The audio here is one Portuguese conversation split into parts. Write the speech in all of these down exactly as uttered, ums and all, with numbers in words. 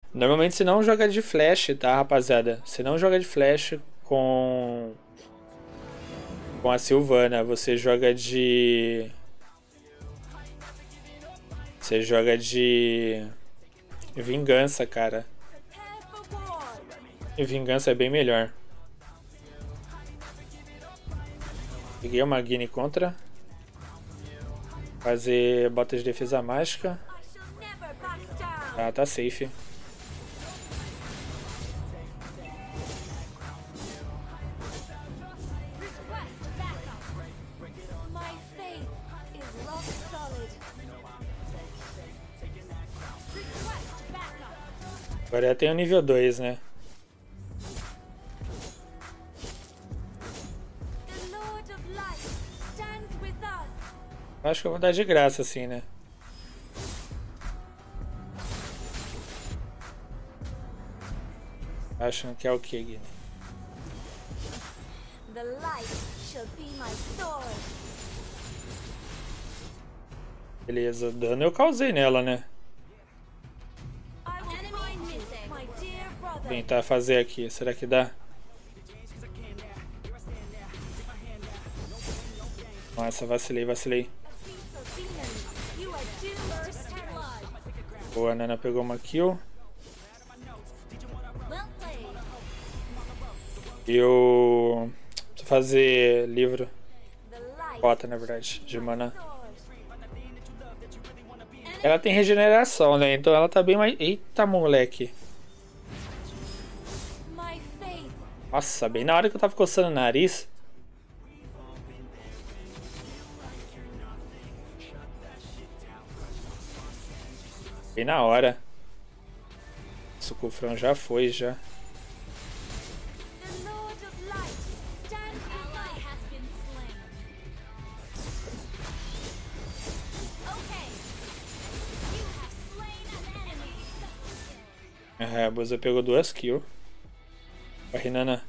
Normalmente você não joga de flash, tá, rapaziada? Você não joga de flash com... Com a Sylvana. Você joga de... Você joga de... Vingança, cara. E vingança é bem melhor. Peguei uma Guine contra. Fazer bota de defesa mágica. Ah, tá safe. Agora já tem o nível dois, né? Acho que eu vou dar de graça assim, né? Acham que é o que, Guine? Beleza, dano eu causei nela, né? Vou tentar fazer aqui, será que dá? Nossa, vacilei, vacilei. Boa, a Nana pegou uma kill. E eu preciso fazer livro. Bota, na verdade, de mana. Ela tem regeneração, né? Então ela tá bem mais... Eita, moleque. Nossa, bem na hora que eu tava coçando o nariz. Bem na hora. O Cufrão já foi, já. É, a Boza pegou duas kills. Corre, Nana.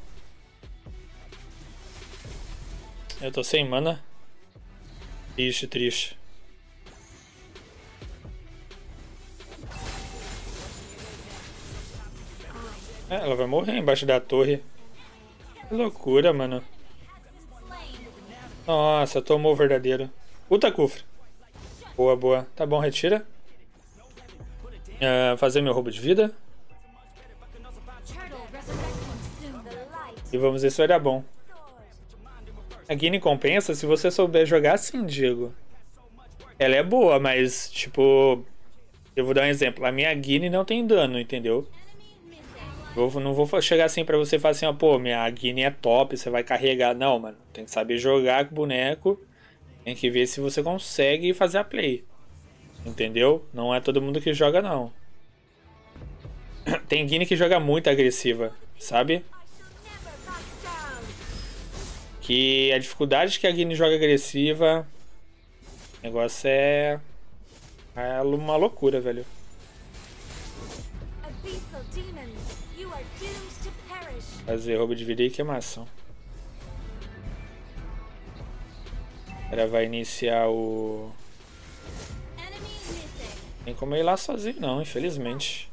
Eu tô sem mana. Triste, triste. É, ela vai morrer embaixo da torre. Que loucura, mano. Nossa, tomou o verdadeiro. Puta cufre. Boa, boa. Tá bom, retira. É, fazer meu roubo de vida. E vamos ver se vai dar bom. A Guine compensa se você souber jogar assim, Diego. Ela é boa, mas, tipo... Eu vou dar um exemplo. A minha Guine não tem dano, entendeu? Eu não vou chegar assim pra você e falar assim, ó, pô, minha Guine é top, você vai carregar. Não, mano. Tem que saber jogar com o boneco. Tem que ver se você consegue fazer a play. Entendeu? Não é todo mundo que joga, não. Tem Guine que joga muito agressiva, sabe? Que a dificuldade que a Guine joga agressiva... O negócio é... É uma loucura, velho. Fazer roubo de vida e queimação. Ela vai iniciar o... Tem como ir lá sozinho não, infelizmente.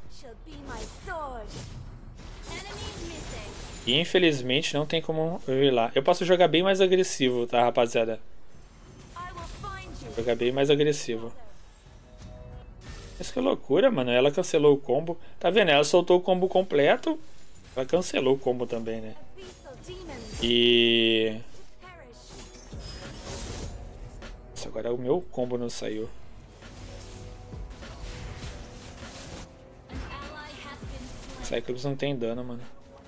E infelizmente não tem como eu ir lá. Eu posso jogar bem mais agressivo, tá, rapaziada? Jogar bem mais agressivo. Mas que loucura, mano. Ela cancelou o combo. Tá vendo? Ela soltou o combo completo. Ela cancelou o combo também, né? E... Nossa, agora o meu combo não saiu. Cyclops não tem dano, mano.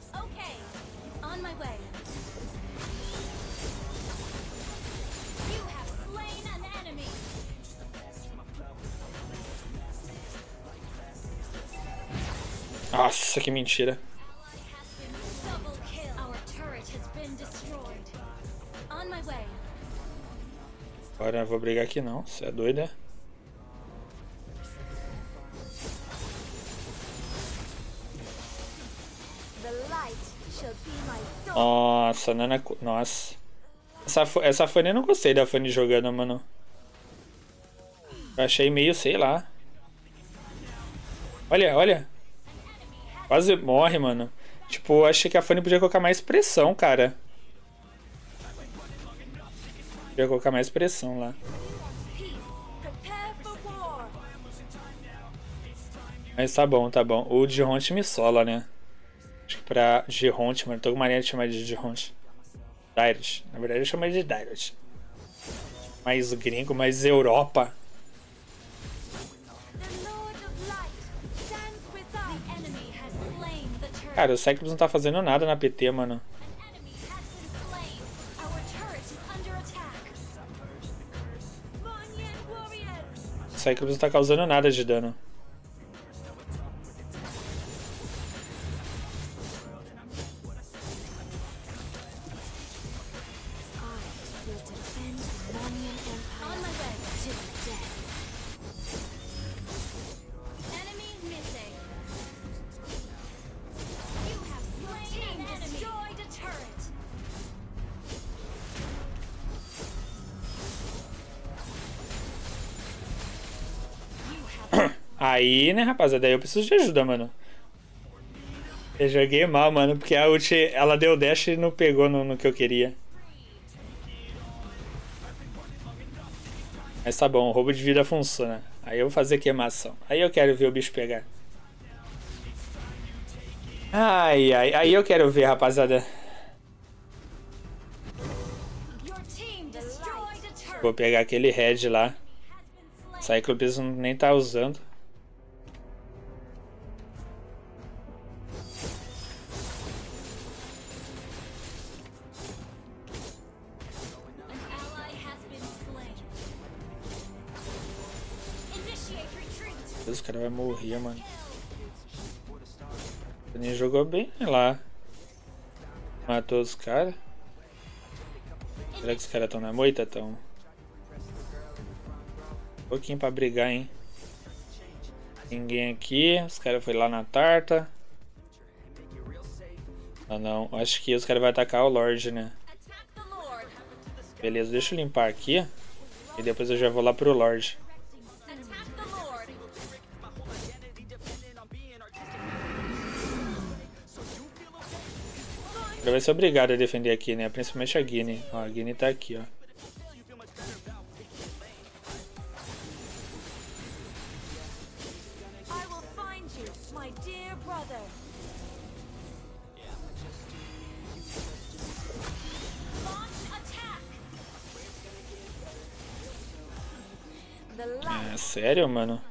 Nossa, que mentira. Agora eu vou brigar aqui não, você é doida? Nossa, Nana... Nossa. Essa, essa Fanny eu não gostei da Fanny jogando, mano. Eu achei meio, sei lá. Olha, olha. Quase morre, mano. Tipo, achei que a Fanny podia colocar mais pressão, cara. Podia colocar mais pressão lá. Mas tá bom, tá bom. O Geronte me sola, né? Acho que pra Geronte, mano. Tô com mania de chamar de Geronte. Dairos. Na verdade eu chamei de Dairos. Mais gringo, mais Europa. Cara, o Cyclops não tá fazendo nada na P T, mano. O Cyclops não tá causando nada de dano. Aí, né, rapaziada, daí eu preciso de ajuda, mano. Eu joguei mal, mano, porque a ult, ela deu dash e não pegou no, no que eu queria. Mas tá bom, o roubo de vida funciona. Aí eu vou fazer queimação. Aí eu quero ver o bicho pegar. Ai, ai, aí eu quero ver, rapaziada. Vou pegar aquele red lá. Cyclops nem tá usando. Deus, o cara vai morrer, mano. Ele jogou bem lá. Matou os caras. Será que os caras estão na moita? Tão. Um pouquinho pra brigar, hein? Ninguém aqui. Os caras foram lá na tarta. Não, não. Acho que os caras vão atacar o Lorde, né? Beleza, deixa eu limpar aqui. E depois eu já vou lá pro Lorde. Ele vai ser obrigado a defender aqui, né? Principalmente a Guine. Ó, a Guine tá aqui, ó. É sério, mano?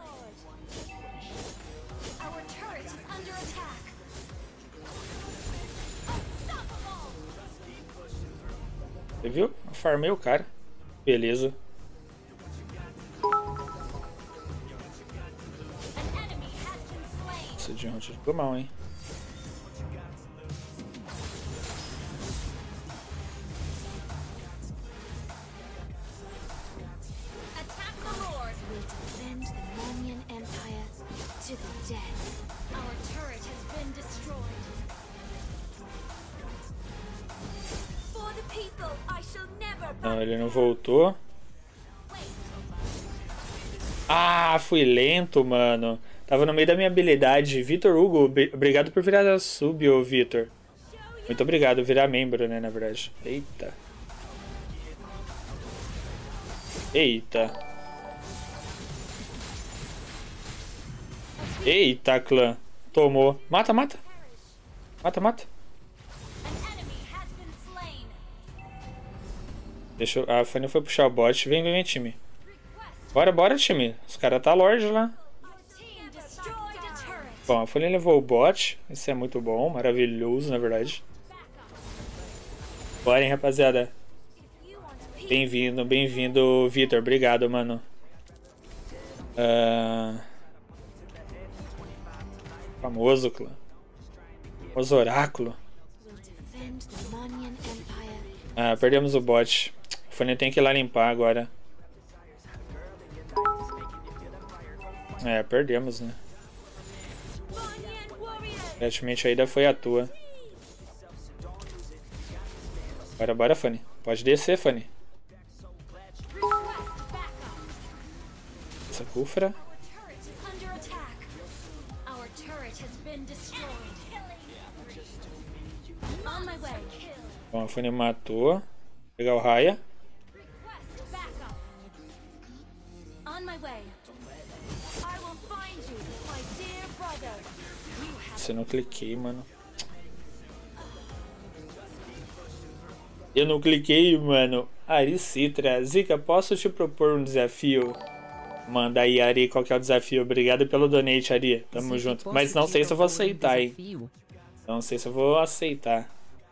Você viu? Eu farmei o cara. Beleza. Esse de ontem ficou mal, hein? Não, ele não voltou. Ah, fui lento, mano. Tava no meio da minha habilidade. Vitor Hugo, obrigado por virar sub, ô Vitor. Muito obrigado, virar membro, né, na verdade. Eita. Eita. Eita, clã. Tomou. Mata, mata. Mata, mata. Deixa eu... A Fanny foi puxar o bot. Vem, vem, vem, time. Bora, bora, time. Os caras tá Lorde lá. Bom, a Fanny levou o bot. Isso é muito bom. Maravilhoso, na verdade. Bora, hein, rapaziada. Bem-vindo, bem-vindo, Vitor. Obrigado, mano. Uh... Famoso, clã. Famoso oráculo. Ah, perdemos o bot. O Fanny tem que ir lá limpar agora. É, perdemos, né? Praticamente a ida foi a tua. Bora, bora, Fanny. Pode descer, Fanny. Essa cufra. Bom, a Fanny matou. Vou pegar o Raya. Nossa, eu não cliquei, mano. Eu não cliquei, mano. Ari Citra. Zika, posso te propor um desafio? Manda aí, Ari, qual que é o desafio? Obrigado pelo donate, Ari. Tamo junto. Mas não sei se eu vou aceitar, hein? Não sei se eu vou aceitar.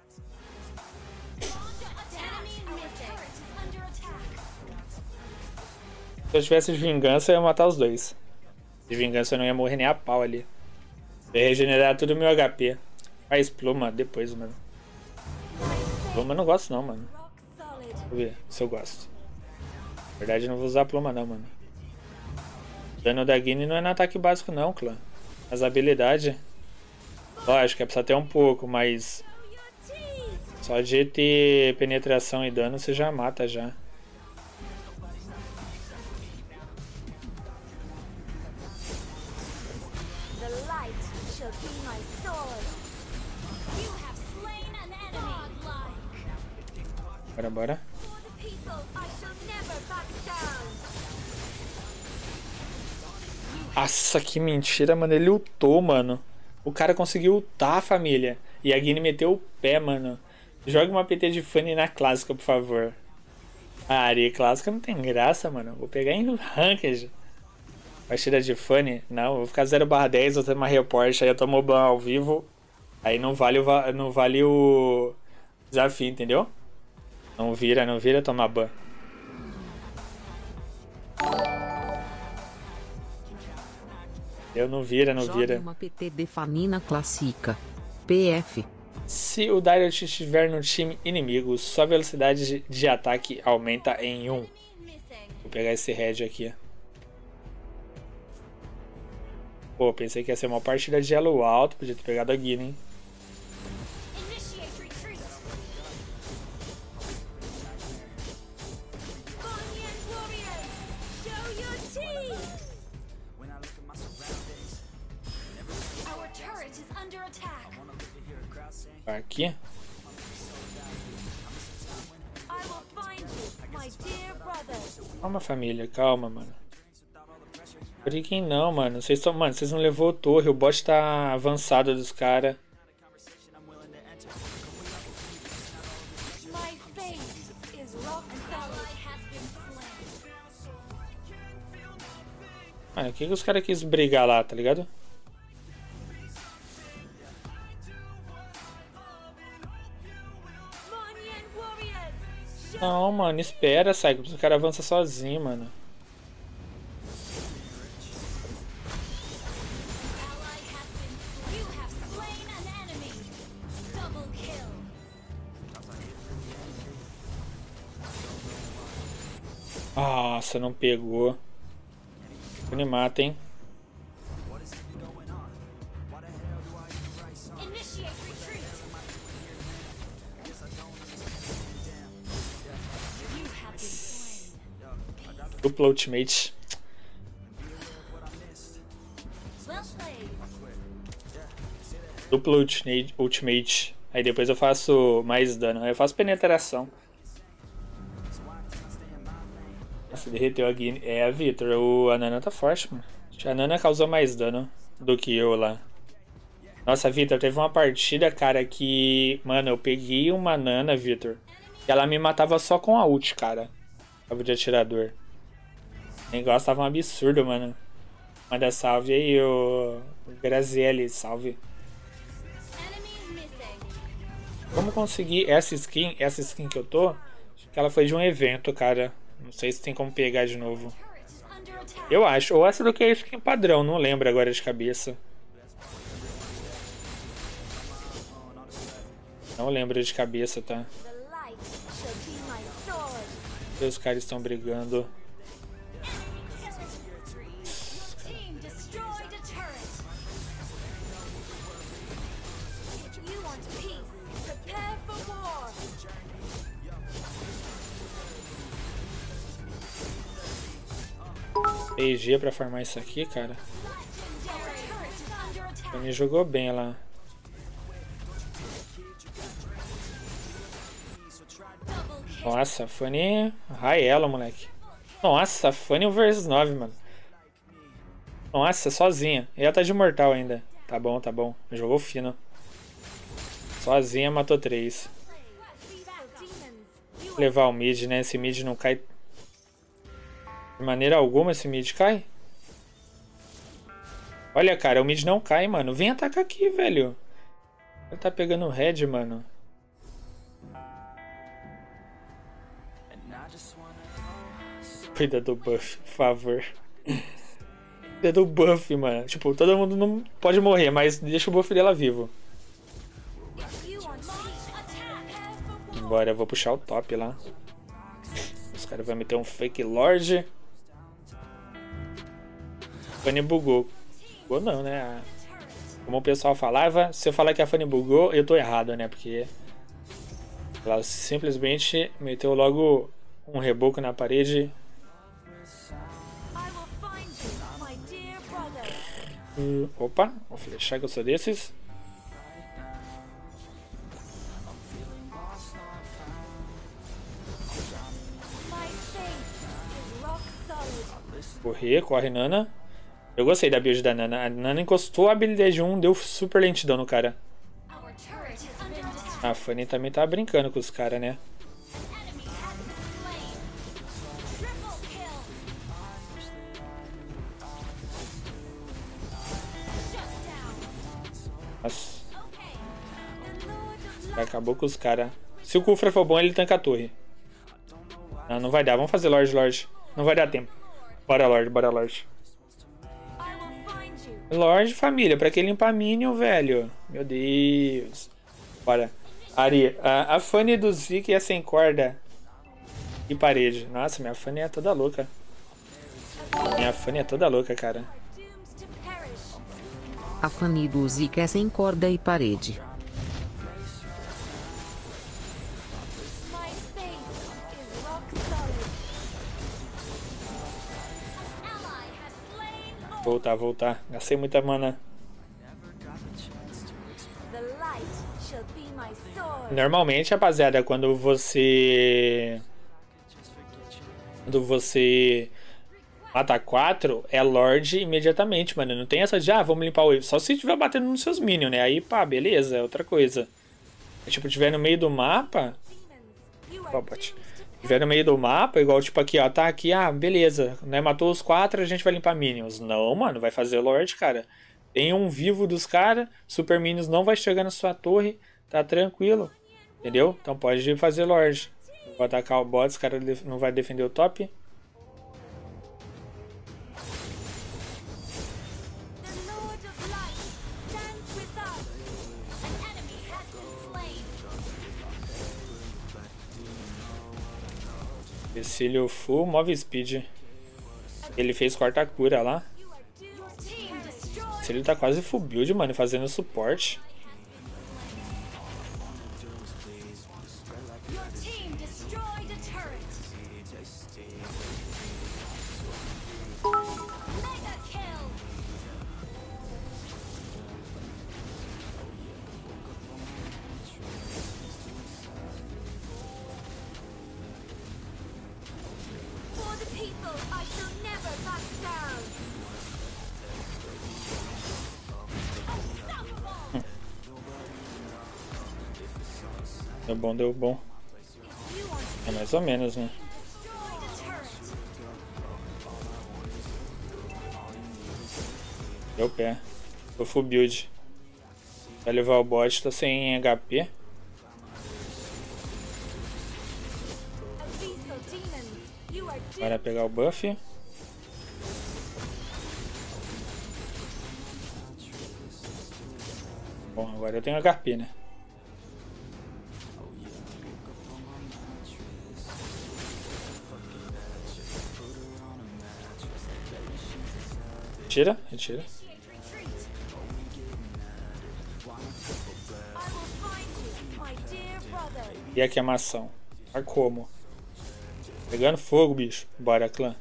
Se eu tivesse de vingança, eu ia matar os dois. De vingança eu não ia morrer nem a pau ali. Eu ia regenerar tudo o meu H P. Faz pluma depois, mano. Pluma eu não gosto não, mano. Vou ver se eu gosto. Na verdade eu não vou usar pluma não, mano. Dano da Guine não é no ataque básico não, clã. As habilidades. Lógico, é precisa ter um pouco, mas... Só de ter penetração e dano você já mata já. Bora, bora. Nossa, que mentira, mano. Ele ultou, mano. O cara conseguiu ultar, família. E a Guine meteu o pé, mano. Joga uma P T de Fanny na clássica, por favor. A área clássica não tem graça, mano. Vou pegar em ranked. Partida de Fanny? Não, vou ficar zero barra dez, vou ter uma report, aí eu tomo ban ao vivo. Aí não vale o, não vale o desafio, entendeu? Não vira, não vira tomar ban. Eu não vira, não vira. Uma P T de Fanina clássica. P F. Se o Darius estiver no time inimigo, sua velocidade de, de ataque aumenta em um. Vou pegar esse head aqui. Pô, pensei que ia ser uma partida de elo alto. Podia ter pegado a Guine, hein? Aqui. Calma, família, calma, mano. Briguem não, mano. Vocês estão, mano, vocês não levou torre. O bot tá avançado dos caras. Mano, o que, que os caras quis brigar lá, tá ligado? Não, mano, espera, Cyclops. O cara avança sozinho, mano. Nossa, não pegou. Me mata, hein? Dupla ultimate. Dupla ultimate, ultimate. Aí depois eu faço mais dano. Aí eu faço penetração. Nossa, derreteu a Guine. É, a Vitor. O a Nana tá forte, mano. A Nana causou mais dano do que eu lá. Nossa, Vitor, teve uma partida, cara, que... Mano, eu peguei uma Nana, Vitor. E ela me matava só com a ult, cara. Tava de atirador. O negócio tava um absurdo, mano. Manda salve aí, o Grazielli, salve. Como conseguir essa skin? Essa skin que eu tô, acho que ela foi de um evento, cara. Não sei se tem como pegar de novo. Eu acho. Ou essa do que é skin padrão, não lembro agora de cabeça. Não lembro de cabeça, tá? Os caras estão brigando. P G pra farmar isso aqui, cara. Fanny jogou bem lá. Nossa, Fanny... Raela, moleque. Nossa, Fanny versus nove, mano. Nossa, sozinha. E ela tá de mortal ainda. Tá bom, tá bom. Jogou fino. Sozinha matou três. Vou levar o mid, né? Esse mid não cai... De maneira alguma esse mid cai. Olha, cara, o mid não cai, mano. Vem atacar aqui, velho. Ele tá pegando o red, mano. Cuida do buff, por favor. Cuida do buff, mano. Tipo, todo mundo não pode morrer, mas deixa o buff dela vivo. Bora, eu vou puxar o top lá. Os caras vão meter um fake lord. Fanny bugou. Bugou não, né? Como o pessoal falava, se eu falar que a Fanny bugou, eu tô errado, né? Porque ela simplesmente meteu logo um reboco na parede. Uh, opa, vou flechar que eu sou desses. Correr, corre Nana. Eu gostei da build da Nana. A Nana encostou a habilidade um, deu super lentidão no cara. A Fanny também tá brincando com os caras, né? Nossa. Acabou com os caras. Se o Kufra for bom, ele tanca a torre. Não, não vai dar. Vamos fazer Lorde, Lorde. Não vai dar tempo. Bora, Lorde, bora, Lorde. Lorde, família. Pra que limpar Minion, velho? Meu Deus. Bora. Ari, a, a Fanny do Zeke é sem corda e parede. Nossa, minha Fanny é toda louca. Minha Fanny é toda louca, cara. A Fanny do Zeke é sem corda e parede. Voltar, voltar. Gastei muita mana. Normalmente, rapaziada, quando você... Quando você mata quatro, é Lorde imediatamente, mano. Não tem essa de, ah, vamos limpar o wave. Só se estiver batendo nos seus minions, né? Aí, pá, beleza, é outra coisa. É, tipo, tiver no meio do mapa... Opa, tiver no meio do mapa, igual tipo aqui, ó, tá aqui, ah, beleza, né, matou os quatro, a gente vai limpar minions. Não, mano, vai fazer Lorde, cara. Tem um vivo dos caras, super minions não vai chegar na sua torre, tá tranquilo, entendeu? Então pode fazer Lorde. Vou atacar o bot, os caras não vai defender o top. Cecílio full, move speed. Ele fez corta-cura lá. Cecílio tá quase full build, mano, fazendo suporte. Deu bom, deu bom. É mais ou menos, né? Deu pé. Tô full build. Vai levar o bot, tô sem H P. Bora pegar o buff. Bom, agora eu tenho H P, né? Retira, retira. E a queimação? Tá como? Pegando fogo, bicho. Bora, clã.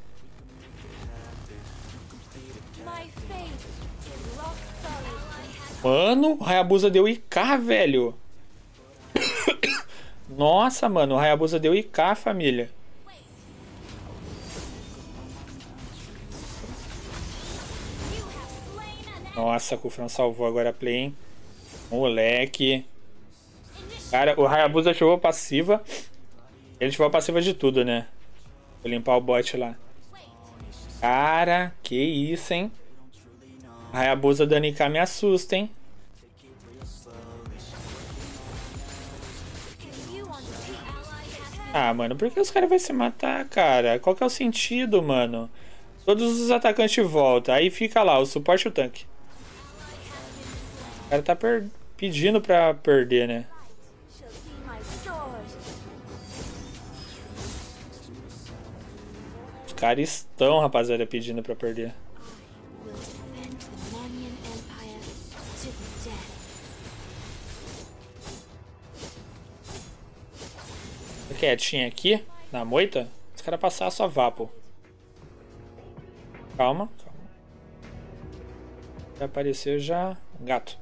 Mano, o Hayabusa deu I K, velho. Nossa, mano, o Hayabusa deu I K, família. Nossa, o Kufran salvou agora a play, hein? Moleque. Cara, o Hayabusa ativou a passiva. Ele ativou a passiva de tudo, né? Vou limpar o bot lá. Cara, que isso, hein? O Hayabusa dando I K me assusta, hein? Ah, mano, por que os caras vão se matar, cara? Qual que é o sentido, mano? Todos os atacantes voltam. Aí fica lá, o suporte e o tanque. O cara tá per pedindo pra perder, né? Os caras estão, rapaziada, pedindo pra perder. Quietinho aqui, na moita. Os caras passaram só vapo. Calma, calma. Já apareceu já um gato.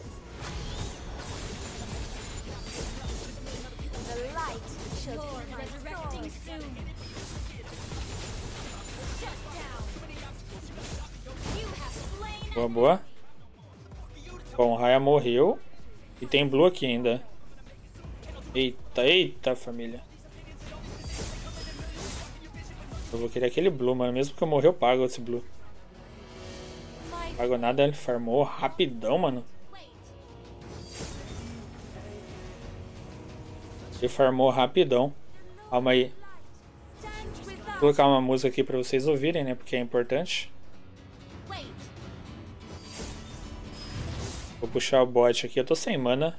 Boa, boa. Bom, o Raya morreu. E tem blue aqui ainda. Eita, eita, família. Eu vou querer aquele blue, mano. Mesmo que eu morrer, eu pago esse blue. Não pago nada, ele farmou rapidão, mano. Ele farmou rapidão. Calma aí. Vou colocar uma música aqui pra vocês ouvirem, né? Porque é importante. Vou puxar o bot aqui. Eu tô sem mana.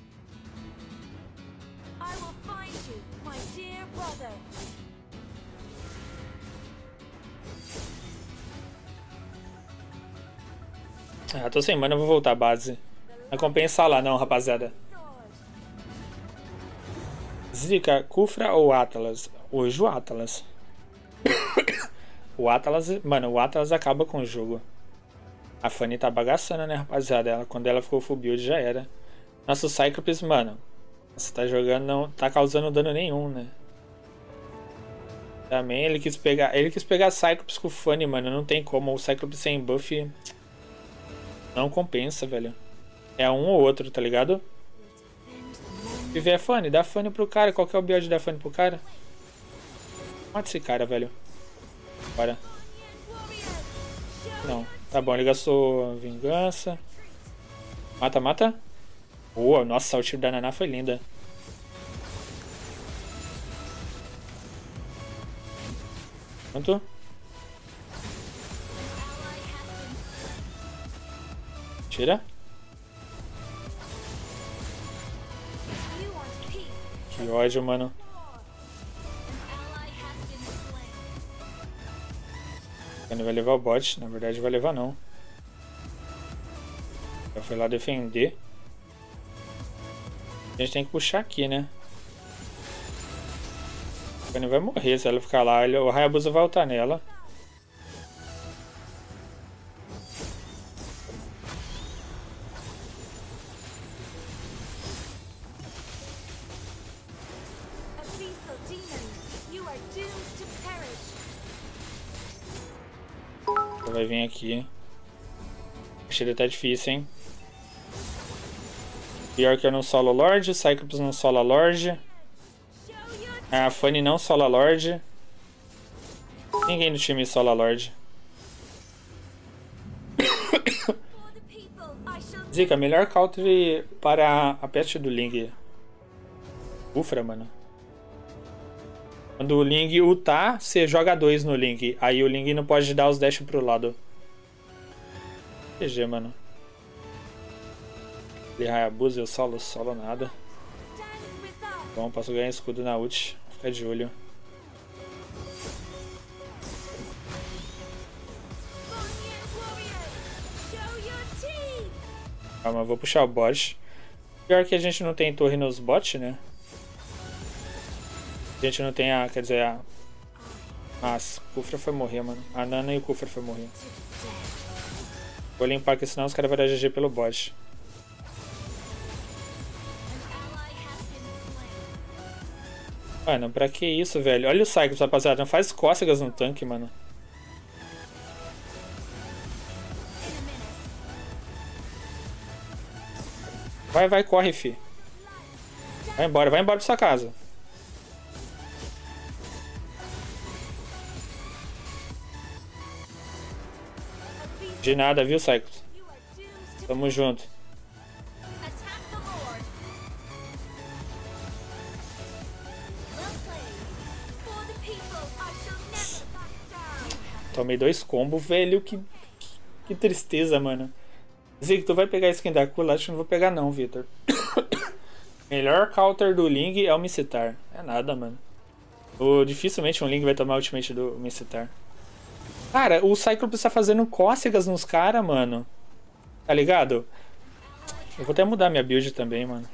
Ah, tô sem mana, eu vou voltar à base. Não compensa lá não, rapaziada. Zika, Kufra ou Atlas? Hoje o Atlas. O Atlas, mano, o Atlas acaba com o jogo. A Fanny tá bagaçando, né, rapaziada? Ela, quando ela ficou full build já era. Nosso Cyclops, mano, você tá jogando, não tá causando dano nenhum, né? Também ele quis pegar, ele quis pegar Cyclops com o Fanny, mano, não tem como. O Cyclops sem buff não compensa, velho. É um ou outro, tá ligado? Se tiver Fanny, dá Fanny pro cara. Qual que é o build da Fanny pro cara? Mata esse cara, velho. Bora. Não. Tá bom, ele gastou vingança. Mata, mata. Boa, nossa, o tiro da Naná foi linda. Quanto? Tira. Que ódio, mano. Ele vai levar o bot, na verdade vai levar não. Já foi lá defender. A gente tem que puxar aqui, né? Ele vai morrer se ela ficar lá. Ele, o Hayabusa vai ultar nela. Vai vir aqui. Acho que tá difícil, hein? Pior que eu não solo Lorde, Cyclops não sola Lorde. A Fanny não sola Lorde. Ninguém do time sola Lorde. Zika, melhor counter para a peste do Ling. Ufra, mano. Quando o Ling ultar, você joga dois no Ling. Aí o Ling não pode dar os dash pro lado. G G, mano. Ele Hayabusa, eu solo, solo nada. Bom, posso ganhar escudo na ult. Fica de olho. Calma, eu vou puxar o bot. Pior que a gente não tem torre nos bots, né? A gente não tem a... Quer dizer, a... Nossa, o Kufra foi morrer, mano. A Nana e o Kufra foi morrer. Vou limpar aqui, senão os caras vão dar G G pelo bot. Mano, pra que isso, velho? Olha o Cyclops, rapaziada. Não faz cócegas no tanque, mano. Vai, vai, corre, fi. Vai embora, vai embora pra sua casa. De nada, viu, Cyclops? Tamo junto. Tomei dois combos, velho. Que, que, que tristeza, mano. Zig, tu vai pegar a skin da Kula? Acho que não vou pegar não, Victor. Melhor counter do Ling é o Mincitar. É nada, mano. O, dificilmente um Ling vai tomar o ultimate do Mincitar. Cara, o Cyclops tá fazendo cócegas nos caras, mano. Tá ligado? Eu vou até mudar minha build também, mano.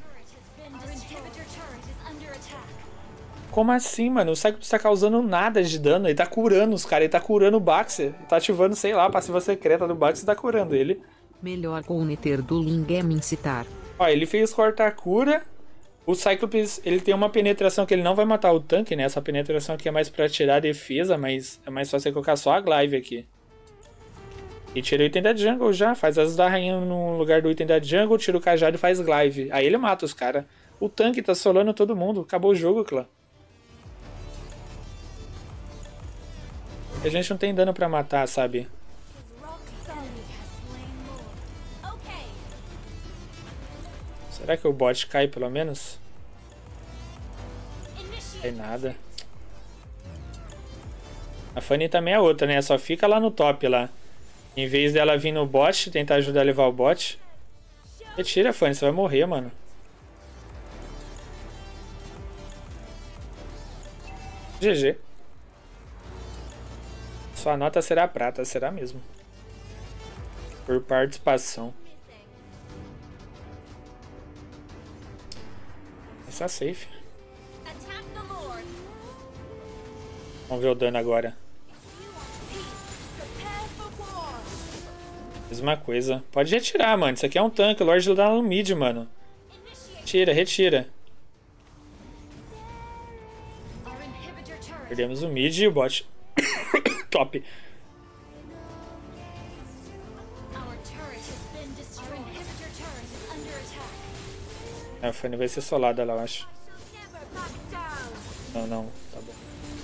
Como assim, mano? O Cyclops tá causando nada de dano. Ele tá curando os caras. Ele tá curando o Baxter. Ele tá ativando, sei lá, a passiva secreta do Baxter e tá curando ele. Melhor counter do Ling é Mincitar. Ó, ele fez cortar a cura. O Cyclops, ele tem uma penetração que ele não vai matar o tanque, né? Essa penetração aqui é mais pra tirar a defesa, mas é mais fácil colocar só a Glaive aqui. E tira o item da jungle já. Faz as da rainha no lugar do item da jungle, tira o cajado e faz Glaive. Aí ele mata os caras. O tanque tá solando todo mundo. Acabou o jogo, clã. A gente não tem dano pra matar, sabe? Será que o bot cai pelo menos? Não tem nada. A Fanny também é outra, né? Só fica lá no top lá. Em vez dela vir no bot, tentar ajudar a levar o bot. Retira, Fanny, você vai morrer, mano. G G. Sua nota será prata, será mesmo. Por participação. Essa é safe. Vamos ver o dano agora. Mesma coisa. Pode retirar, mano. Isso aqui é um tanque. O Lorde dá no mid, mano. Retira, retira. Perdemos o mid e o bot. Top. A Fanny vai ser solada lá, eu acho. Não, não. Tá bom.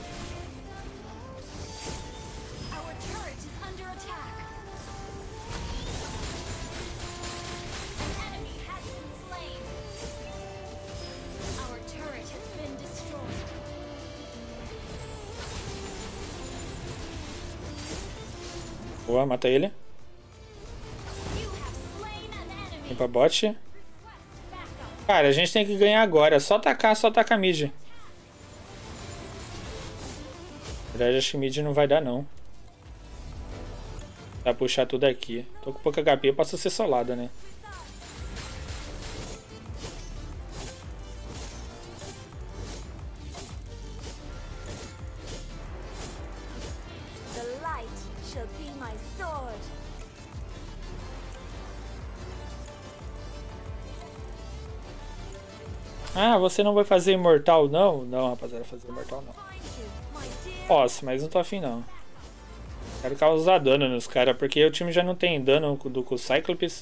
Boa, mata ele. Vem pra bot. Cara, a gente tem que ganhar agora. Só tacar, só tacar mid. Na verdade, acho que mid não vai dar, não. Vai puxar tudo aqui. Tô com pouco H P, eu posso ser solada, né? Ah, você não vai fazer imortal, não? Não, rapaziada, fazer imortal não. Posso, mas não tô afim, não. Quero causar dano nos caras, porque o time já não tem dano do com o Cyclops.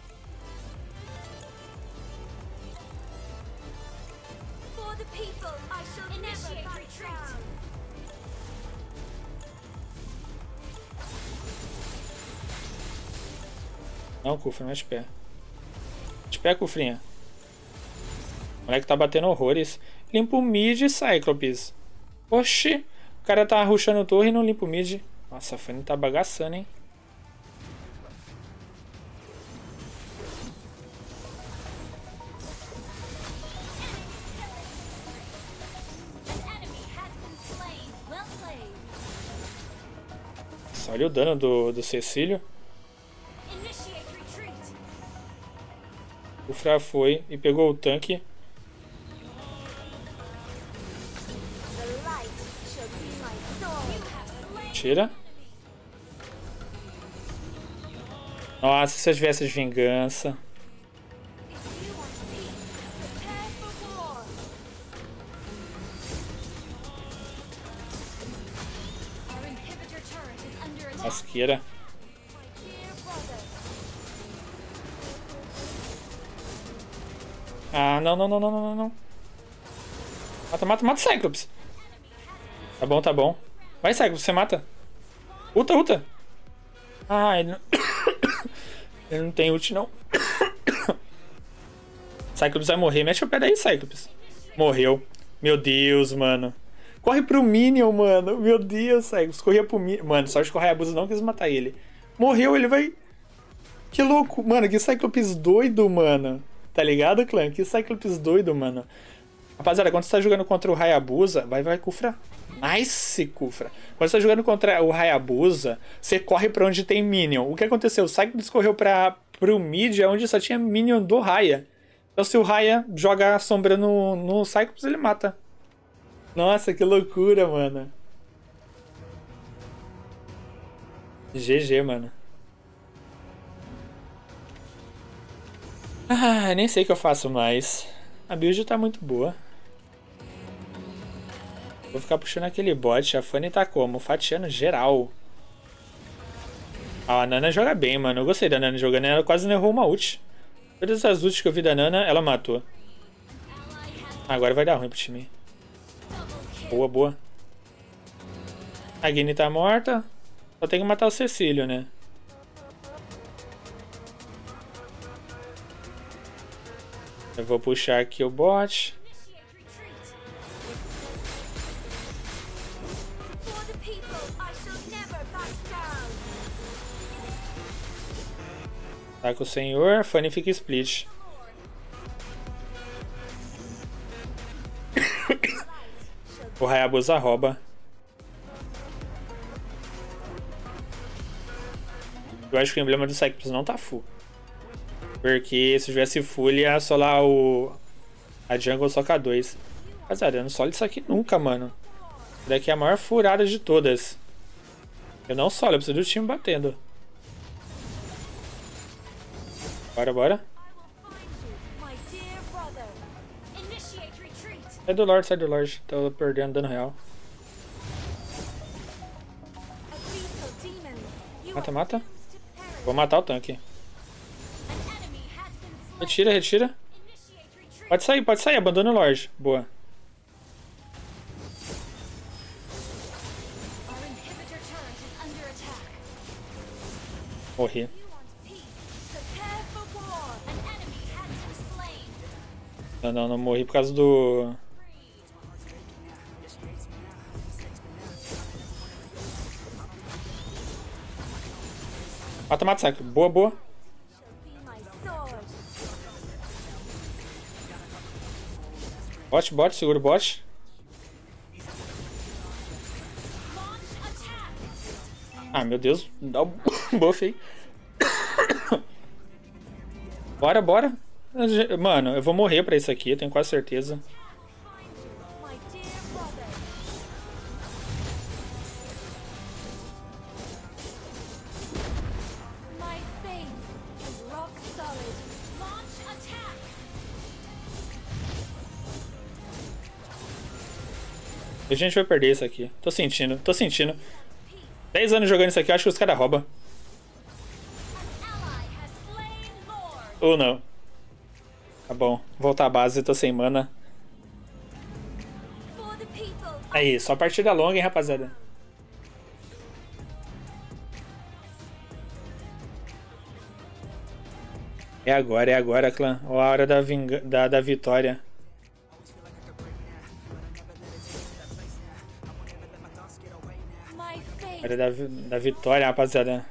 Não, Kufra, mais de pé. De pé, Kufrinha. O moleque tá batendo horrores. Limpa o mid, Cyclops. Oxi. O cara tá rushando torre e não limpa o mid. Nossa, a Fanny tá bagaçando, hein. Nossa, olha o dano do, do Cecílio. O Fra foi e pegou o tanque. Tira. Nossa, se eu tivesse vingança. Asqueira. Ah, não, não, não, não, não, não. Mata, mata, mata o Cyclops. Tá bom, tá bom. Vai, Cyclops, você mata. Ulta, ulta. Ah, ele não... ele não tem ult, não. Cyclops vai morrer. Mete o pé daí, Cyclops. Morreu. Meu Deus, mano. Corre pro Minion, mano. Meu Deus, Cyclops. Corria pro Minion. Mano, sorte que o Hayabusa não quis matar ele. Morreu, ele vai... Que louco. Mano, que Cyclops doido, mano. Tá ligado, clã? Que Cyclops doido, mano. Rapaziada, quando você tá jogando contra o Hayabusa... Vai, vai, Kufra. Nice, Kufra. Quando você tá jogando contra o Hayabusa, você corre pra onde tem Minion. O que aconteceu? O Cyclops correu pra, pro mid, onde só tinha Minion do Raya. Então se o Raya joga a sombra no, no Cyclops, ele mata. Nossa, que loucura, mano. G G, mano. Ah, nem sei o que eu faço mais. A build tá muito boa. Vou ficar puxando aquele bot. A Fanny tá como? Fatiando geral. Ah, a Nana joga bem, mano. Eu gostei da Nana jogando. Ela quase não errou uma ult. Todas as ults que eu vi da Nana, ela matou. Agora vai dar ruim pro time. Boa, boa. A Guine tá morta. Só tem que matar o Cecílio, né? Eu vou puxar aqui o bot. Tá com o senhor, Fanny fica split. O Hayabusa rouba. Eu acho que o emblema do Cyclops não tá full. Porque se tivesse full, ele ia solar o... a jungle só K dois. Rapaziada, eu não solo isso aqui nunca, mano. Isso daqui é a maior furada de todas. Eu não solo, eu preciso do time batendo. Bora, bora. Sai do Lorde, sai do Lorde. Tô perdendo dano real. Mata, mata. Vou matar o tanque. Retira, retira. Pode sair, pode sair. Abandona o Lorde. Boa. Morri. Não, não, não morri por causa do... Mata, mata, saco. Boa, boa. Bot, bot, segura o bot. Ah, meu Deus. Dá o buff aí. Bora, bora. Mano, eu vou morrer pra isso aqui, eu tenho quase certeza. A gente vai perder isso aqui. Tô sentindo, tô sentindo. dez anos jogando isso aqui, eu acho que os caras roubam. Ou não. Tá bom, voltar à base, tô sem mana. Aí, só partida longa, hein, rapaziada. É agora, é agora, clã. A hora da, vinga... da, da vitória. A hora da, da vitória, rapaziada.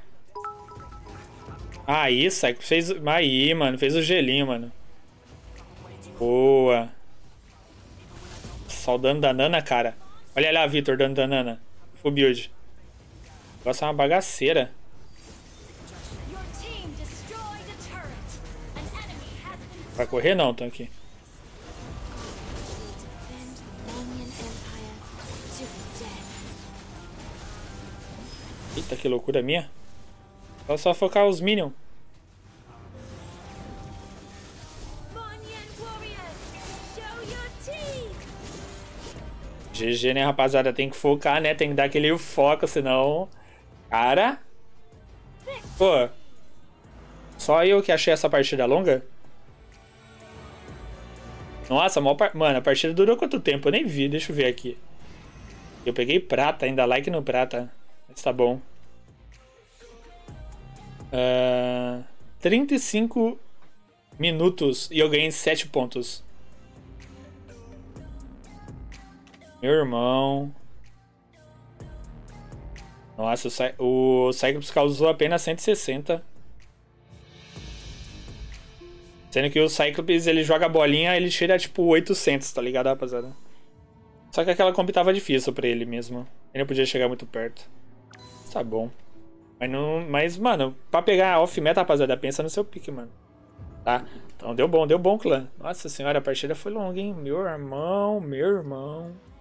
Aí, Psycho, fez... Aí, mano, fez o gelinho, mano. Boa. Só o dano da Nana, cara. Olha lá, Vitor, dano da Nana. Full build. O negócio é uma bagaceira. Vai correr não, tô aqui. Eita, que loucura minha. Só só focar os minions. G G, né, rapaziada? Tem que focar, né? Tem que dar aquele foco, senão Cara. Pô. Só eu que achei essa partida longa? Nossa, a par... mano, a partida durou quanto tempo? Eu nem vi, deixa eu ver aqui. Eu peguei prata, ainda like no prata. Mas tá bom. Uh... trinta e cinco minutos e eu ganhei sete pontos. Meu irmão. Nossa, o, Cy... o Cyclops causou apenas cento e sessenta. Sendo que o Cyclops, ele joga a bolinha, ele tira tipo oitocentos, tá ligado, rapaziada? Só que aquela comp tava difícil pra ele mesmo. Ele não podia chegar muito perto. Tá bom. Mas, não, mas mano, pra pegar off-meta, rapaziada, pensa no seu pique, mano. Tá? Então deu bom, deu bom, clã. Nossa senhora, a partida foi longa, hein? Meu irmão, meu irmão.